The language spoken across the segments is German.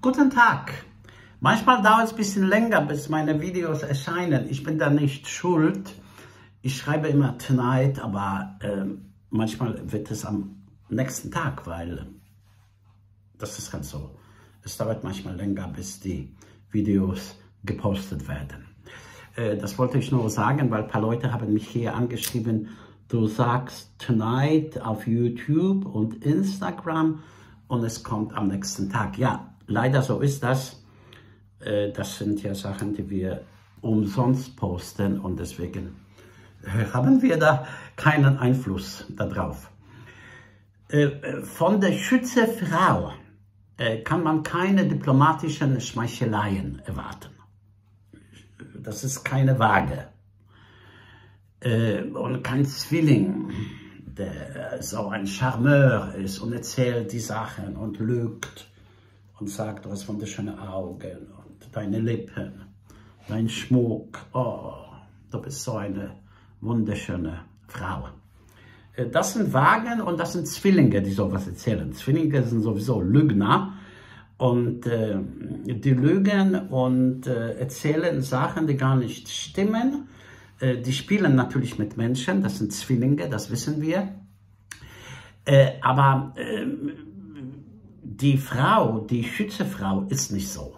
Guten Tag. Manchmal dauert es ein bisschen länger, bis meine Videos erscheinen. Ich bin da nicht schuld. Ich schreibe immer tonight, aber manchmal wird es am nächsten Tag, weil das ist ganz so. Es dauert manchmal länger, bis die Videos gepostet werden. Das wollte ich nur sagen, weil ein paar Leute haben mich hier angeschrieben, du sagst tonight auf YouTube und Instagram und es kommt am nächsten Tag. Ja, leider so ist das. Das sind ja Sachen, die wir umsonst posten und deswegen haben wir da keinen Einfluss darauf. Von der Schützefrau kann man keine diplomatischen Schmeicheleien erwarten. Das ist keine Waage. Und kein Zwilling, der so ein Charmeur ist und erzählt die Sachen und lügt und sagt, du hast wunderschöne Augen und deine Lippen, dein Schmuck, oh, du bist so eine wunderschöne Frau. Das sind Wagen und das sind Zwillinge, die sowas erzählen. Zwillinge sind sowieso Lügner und die lügen und erzählen Sachen, die gar nicht stimmen. Die spielen natürlich mit Menschen, das sind Zwillinge, das wissen wir. Aber die Frau, die Schützefrau ist nicht so.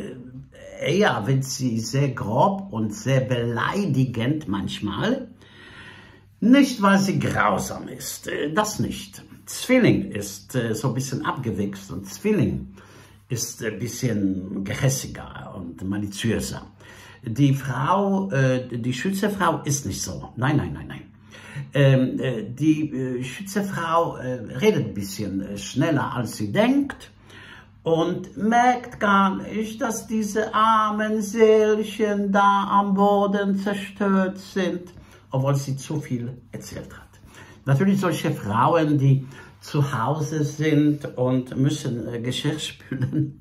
Eher wird sie sehr grob und sehr beleidigend manchmal. Nicht, weil sie grausam ist, das nicht. Zwilling ist so ein bisschen abgewichst und Zwilling ist ein bisschen gehässiger und maliziöser. Die Frau, die Schützefrau ist nicht so. Nein, nein, nein, nein. Die Schützefrau redet ein bisschen schneller, als sie denkt und merkt gar nicht, dass diese armen Seelchen da am Boden zerstört sind, obwohl sie zu viel erzählt hat. Natürlich solche Frauen, die zu Hause sind und müssen Geschirr spülen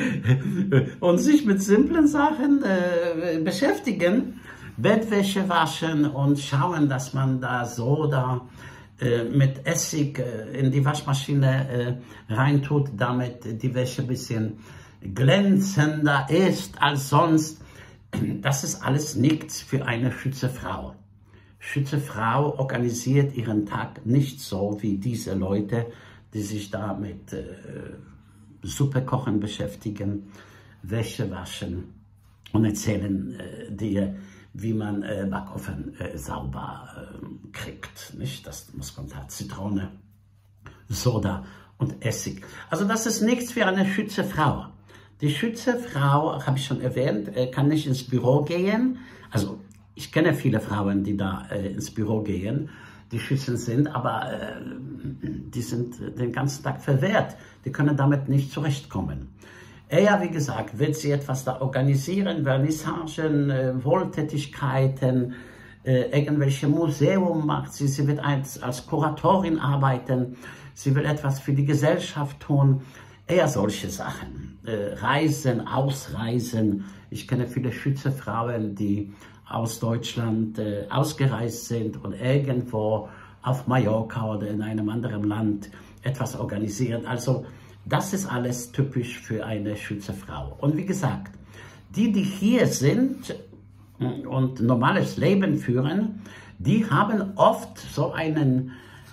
und sich mit simplen Sachen beschäftigen, Bettwäsche waschen und schauen, dass man da Soda mit Essig in die Waschmaschine reintut, damit die Wäsche ein bisschen glänzender ist als sonst. Das ist alles nichts für eine Schützefrau. Schützefrau organisiert ihren Tag nicht so wie diese Leute, die sich da mit Suppe kochen beschäftigen, Wäsche waschen und erzählen dir, wie man Backofen sauber kriegt. Nicht? Das muss man da Zitrone, Soda und Essig. Also das ist nichts für eine Schützefrau. Die Schützefrau, habe ich schon erwähnt, kann nicht ins Büro gehen. Also ich kenne viele Frauen, die da ins Büro gehen, die Schützen sind, aber die sind den ganzen Tag verwehrt. Die können damit nicht zurechtkommen. Eher, wie gesagt, wird sie etwas da organisieren, Vernissagen, Wohltätigkeiten, irgendwelche Museum macht sie. Sie wird als Kuratorin arbeiten. Sie will etwas für die Gesellschaft tun. Eher solche Sachen. Reisen, ausreisen. Ich kenne viele Schützefrauen, die aus Deutschland ausgereist sind und irgendwo auf Mallorca oder in einem anderen Land etwas organisieren. Also das ist alles typisch für eine Schützefrau. Und wie gesagt, die hier sind und normales Leben führen, die haben oft so einen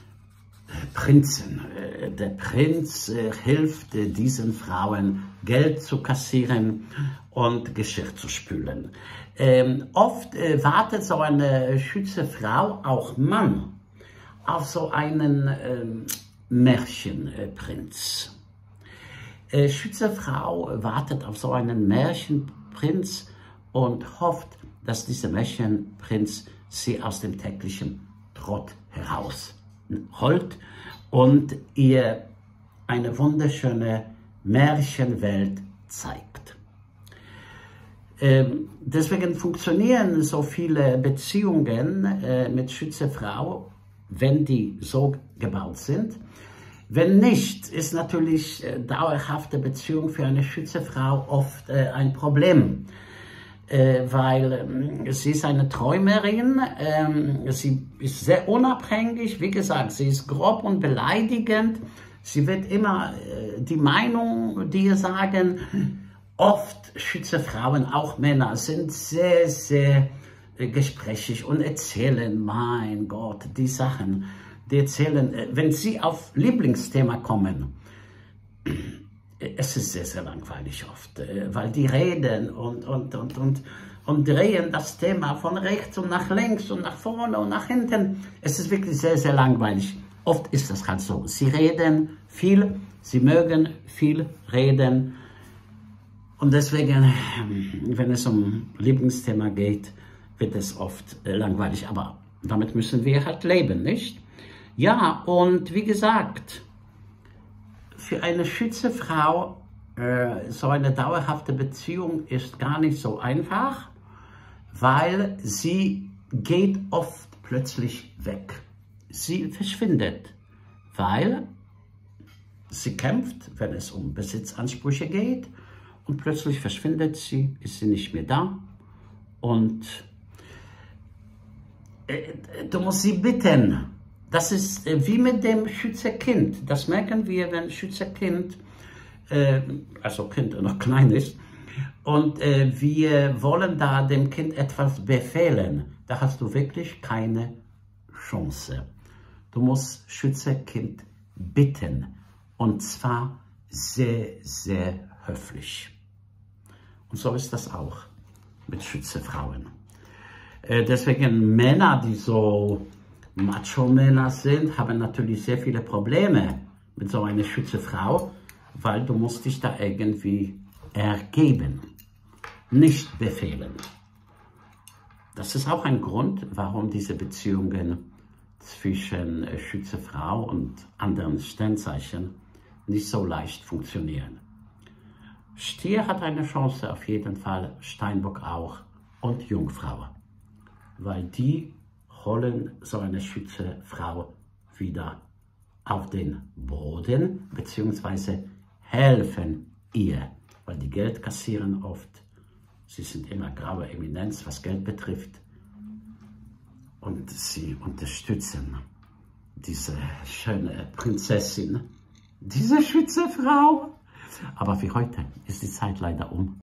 Prinzen. Der Prinz hilft diesen Frauen, Geld zu kassieren und Geschirr zu spülen. Oft wartet so eine Schützefrau, auch Mann, auf so einen Märchenprinz. Schützefrau wartet auf so einen Märchenprinz und hofft, dass dieser Märchenprinz sie aus dem täglichen Trott herausholt und ihr eine wunderschöne Märchenwelt zeigt. Deswegen funktionieren so viele Beziehungen mit Schützefrau, wenn die so gebaut sind. Wenn nicht, ist natürlich dauerhafte Beziehung für eine Schützefrau oft ein Problem, weil sie ist eine Träumerin, sie ist sehr unabhängig, wie gesagt, sie ist grob und beleidigend, Sie wird immer die Meinung dir sagen. Oft schütze Frauen, auch Männer, sind sehr, sehr gesprächig und erzählen, mein Gott, die Sachen. Die erzählen, wenn sie auf Lieblingsthema kommen, es ist sehr, sehr langweilig oft, weil die reden und drehen das Thema von rechts und nach links und nach vorne und nach hinten. Es ist wirklich sehr, sehr langweilig. Oft ist das halt so. Sie reden viel, sie mögen viel reden. Und deswegen, wenn es um Lieblingsthema geht, wird es oft langweilig. Aber damit müssen wir halt leben, nicht? Ja, und wie gesagt, für eine Schützefrau, so eine dauerhafte Beziehung ist gar nicht so einfach, weil sie geht oft plötzlich weg. Sie verschwindet, weil sie kämpft, wenn es um Besitzansprüche geht. Und plötzlich verschwindet sie, ist sie nicht mehr da. Und du musst sie bitten. Das ist wie mit dem Schützerkind. Das merken wir, wenn Schützerkind, also Kind noch klein ist. Und wir wollen da dem Kind etwas befehlen. Da hast du wirklich keine Chance. Du musst Schützerkind bitten. Und zwar sehr, sehr höflich. Und so ist das auch mit Schützefrauen. Deswegen Männer, die so Macho-Männer sind, haben natürlich sehr viele Probleme mit so einer Schützefrau, weil du musst dich da irgendwie ergeben, nicht befehlen. Das ist auch ein Grund, warum diese Beziehungen zwischen Schützefrau und anderen Sternzeichen nicht so leicht funktionieren. Stier hat eine Chance auf jeden Fall, Steinbock auch und Jungfrau, weil die holen so eine Schützefrau wieder auf den Boden, beziehungsweise helfen ihr, weil die Geld kassieren oft. Sie sind immer graue Eminenz, was Geld betrifft. Und sie unterstützen diese schöne Prinzessin, diese Schützefrau. Aber für heute ist die Zeit leider um.